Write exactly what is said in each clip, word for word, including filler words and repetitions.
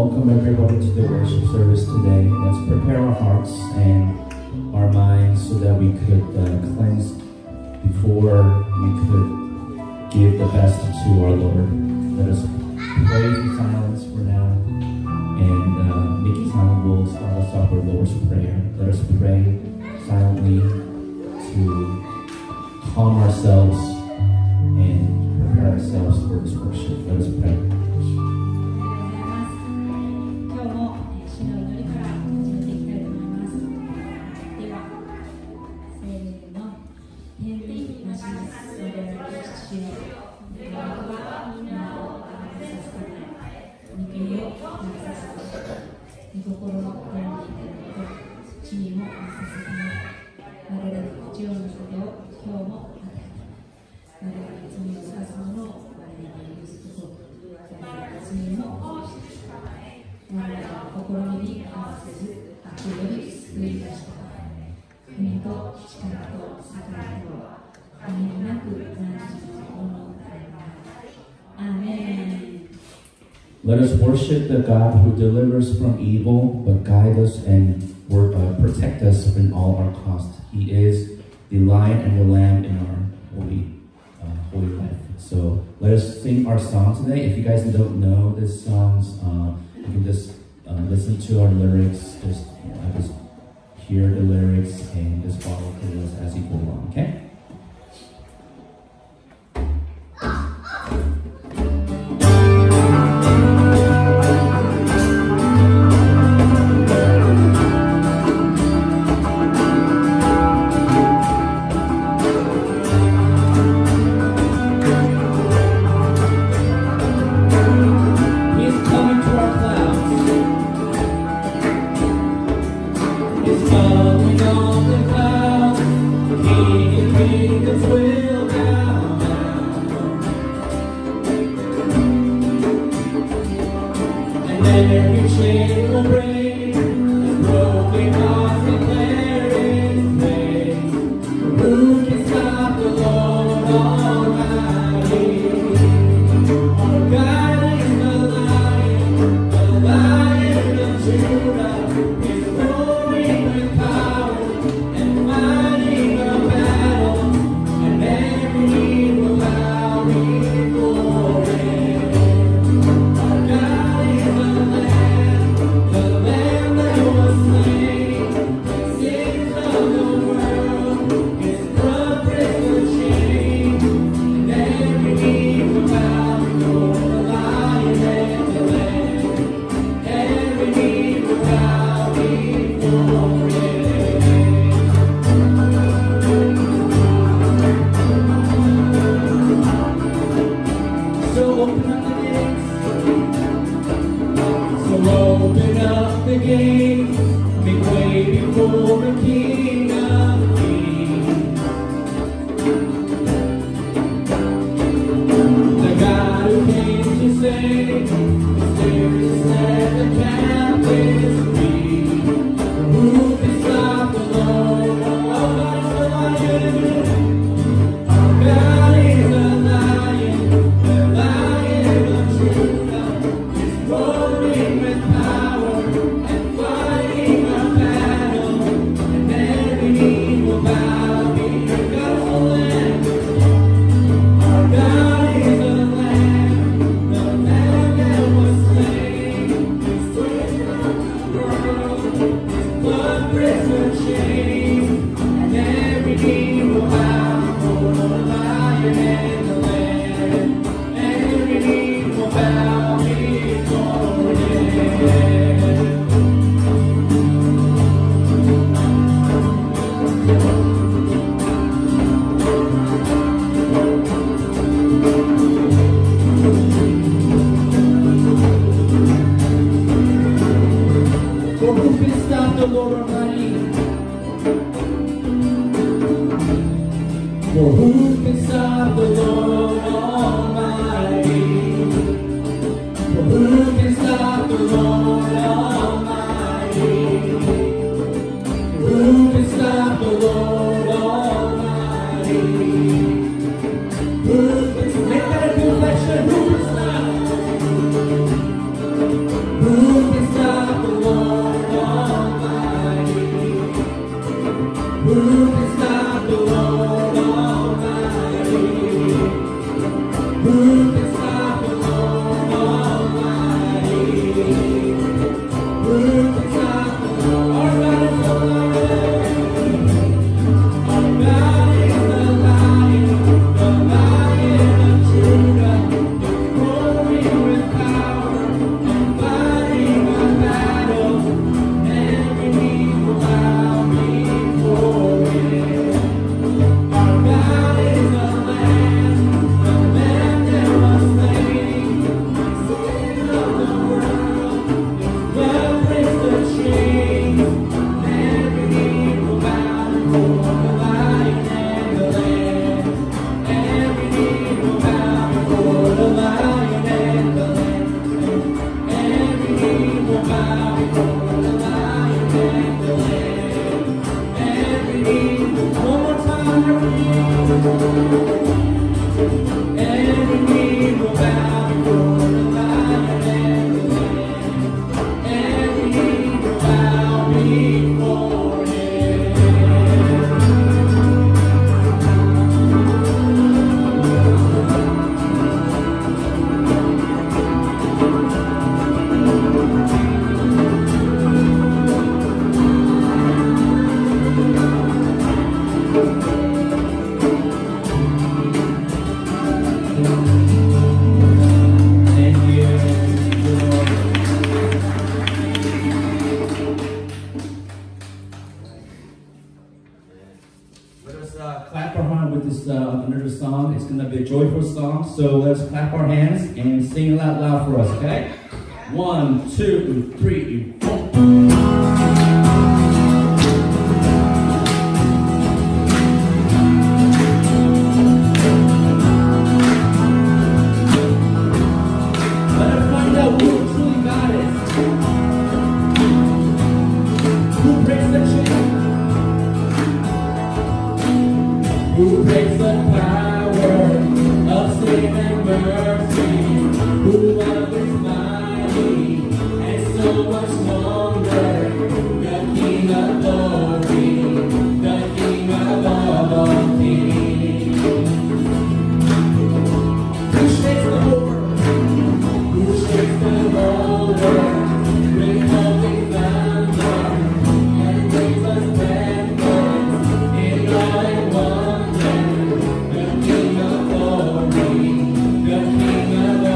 welcome everybody to the worship service today. Let's prepare our hearts and our minds so that we could uh, cleanse before we could give the best to our Lord. Let us pray in silence for now. And uh, Mickey Simon will start us off with Lord's Prayer. Let us pray silently to calm ourselves and prepare ourselves for this worship. Let us pray. Let us worship the God who delivers from evil, but guide us and work, uh, protect us in all our costs. He is the lion and the lamb in our holy, uh, holy life. So let us sing our song today. If you guys don't know this songs, uh, you can just uh, listen to our lyrics. Just, uh, just hear the lyrics and just follow through us as you go along. Okay. Who So let's clap our hands and sing it out loud for us, okay? One, two, three, four. The King of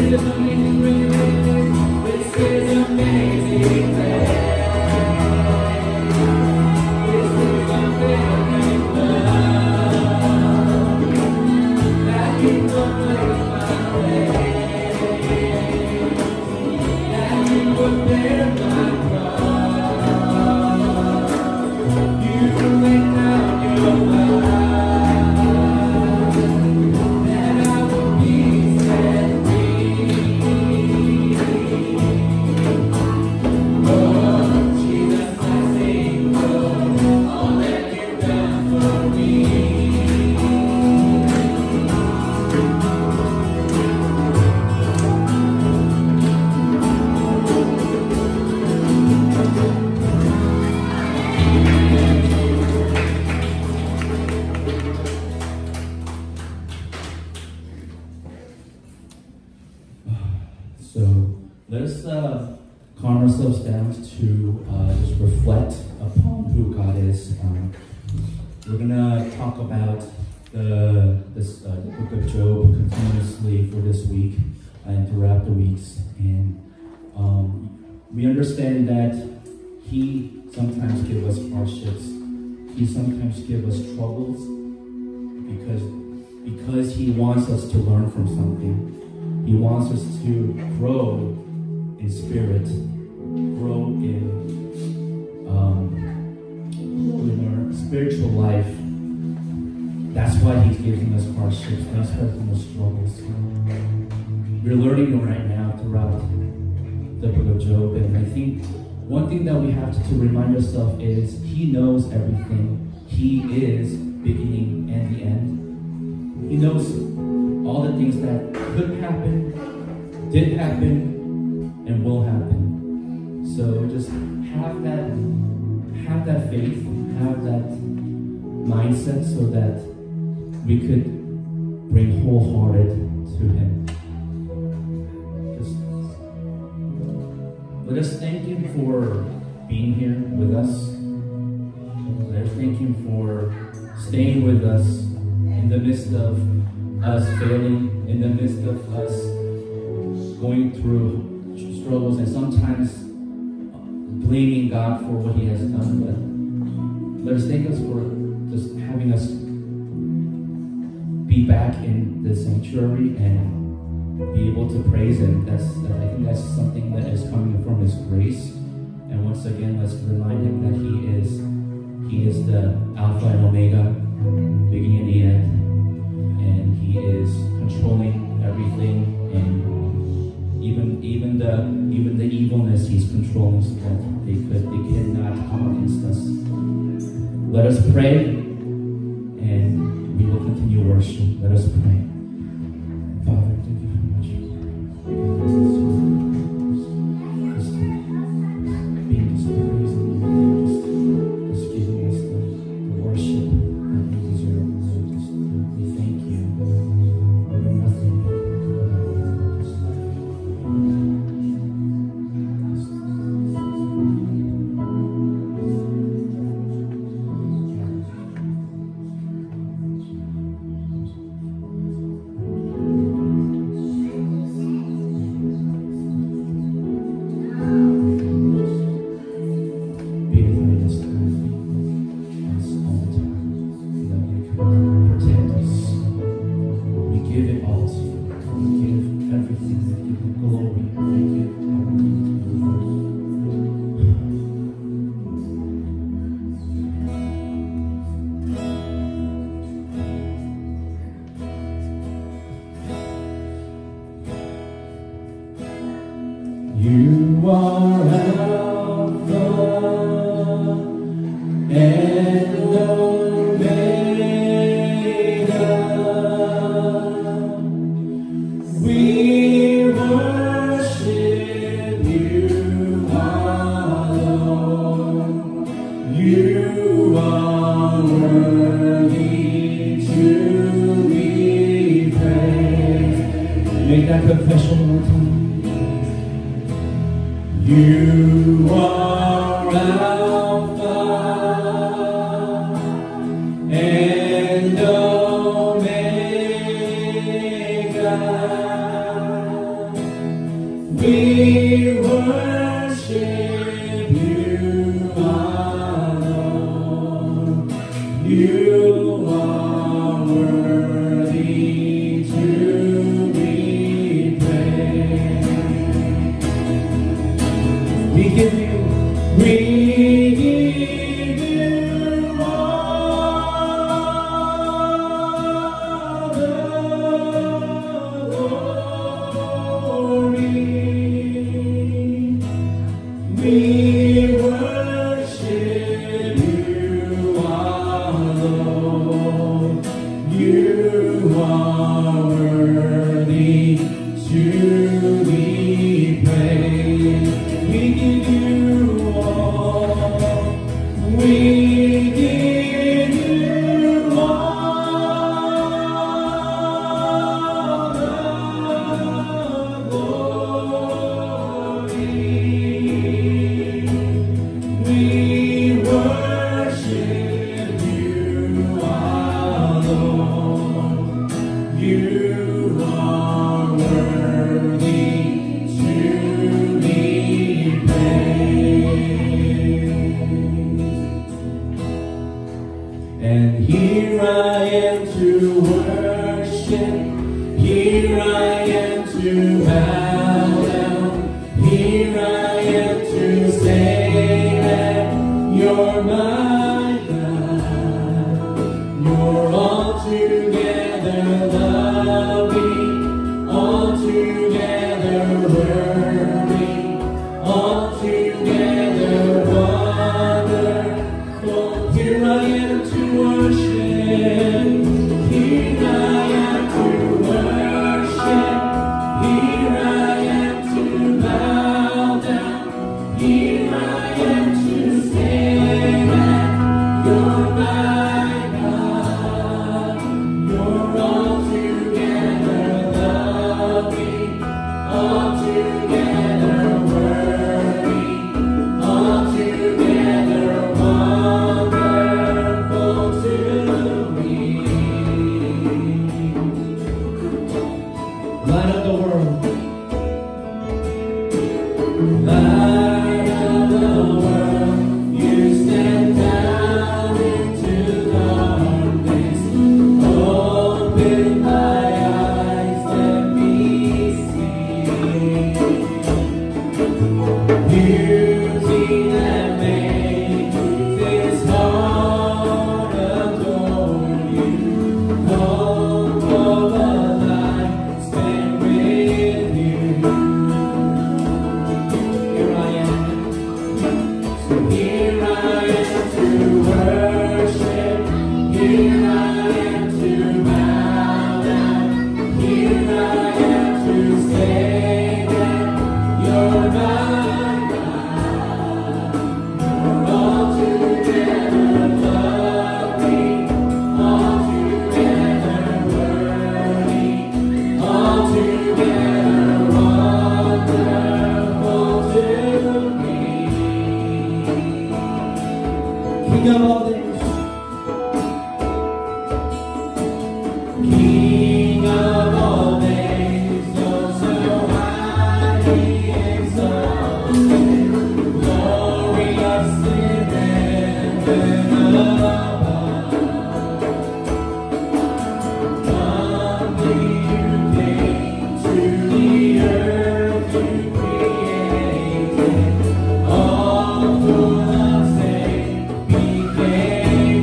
He sometimes gives us troubles because, because He wants us to learn from something. He wants us to grow in spirit, grow in, um, in our spiritual life. That's why He's giving us hardships. That's why He's giving us struggles. We're learning right now throughout the book of Job, and I think one thing that we have to, to remind ourselves is He knows everything. He is beginning and the end. He knows all the things that could happen, did happen, and will happen. So just have that, have that faith, have that mindset so that we could bring wholehearted to Him. Just let us thank Him for being here with us. Let us thank Him for staying with us in the midst of us failing, in the midst of us going through struggles, and sometimes blaming God for what He has done. But let us thank us for just having us be back in the sanctuary and be able to praise Him. That's, I think that's something that is coming from His grace. And once again, let's remind Him that He is He is the Alpha and Omega, beginning and the end. And He is controlling everything, and even even the even the evilness He's controlling so that they could they cannot come against us. Let us pray, and we will continue worship. Let us pray. Father, thank you very much. Just being just praising you, just, just giving us the, the worship that we deserve. Lord, just, we thank you. We're nothing without you. You are Alpha and Omega. We worship you alone. You are worthy to be praised. Make that confession one time. You are Alpha and Omega. We worship you, our Lord. You are worthy to be praised. We give you, we give you all the glory. We worship you, our Lord. You are worthy to be praised. We give you all. We give you all the glory. We worship you, our Lord. You are worthy to be praised. And here I am to worship. Here I am to bow down. Here I am to say that you're my God. You're altogether loving, altogether worthy, altogether wonderful. Here I am to worship. Here I am to worship. Here I am to bow down. Here I am to say that you're my God. You're altogether loving, altogether worthy, altogether wonderful to me. Light of the world. Light of the world, you stand down into darkness. Open my eyes, let me see beauty that makes this heart adore you. Hope of a life spent with you. Here I am. So here I am to worship. Here I am to bow down. Here I am to say that you're my God. You're altogether loving, altogether worthy, altogether wonderful to me. King of all days, King of all days, oh so highly exalted, glorious in heaven above. Humbly you came to the earth you created, all full of sin became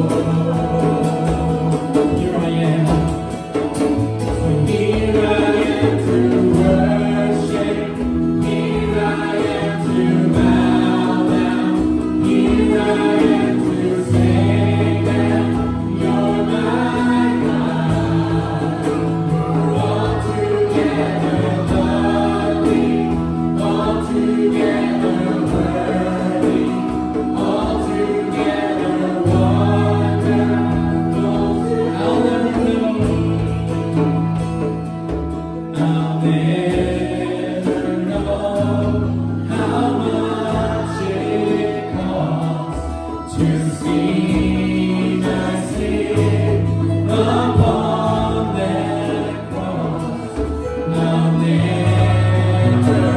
Lord. Here I am. So here I am to worship. Here I am to bow down. Here I am to say that you're my God. You're altogether loving, altogether worthy, altogether wonderful. I'll never know. I'll never know how much it costs to see my sin upon that cross. I'll never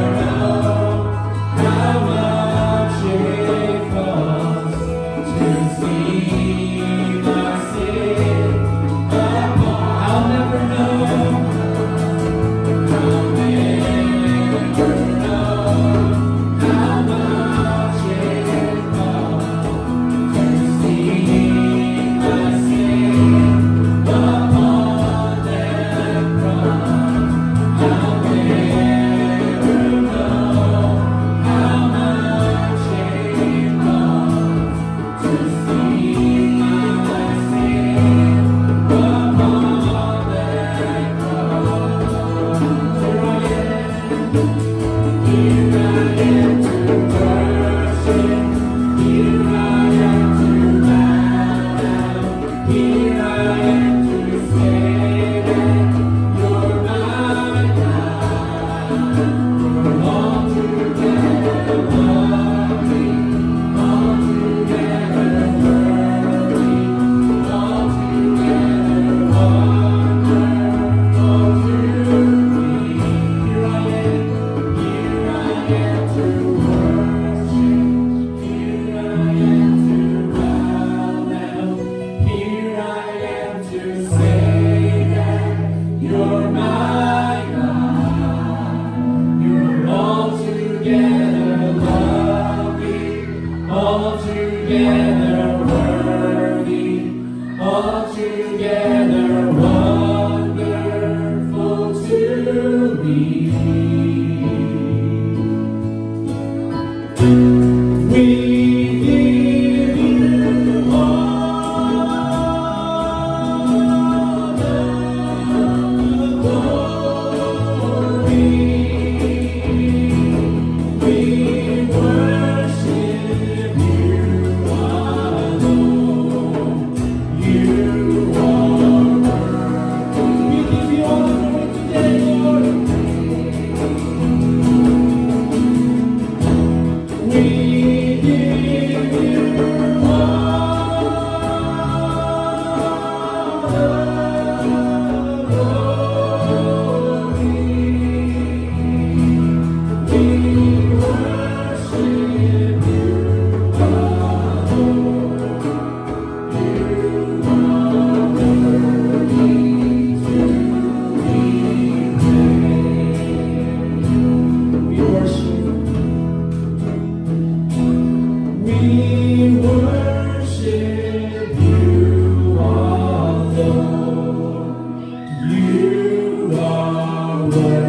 You are worthy.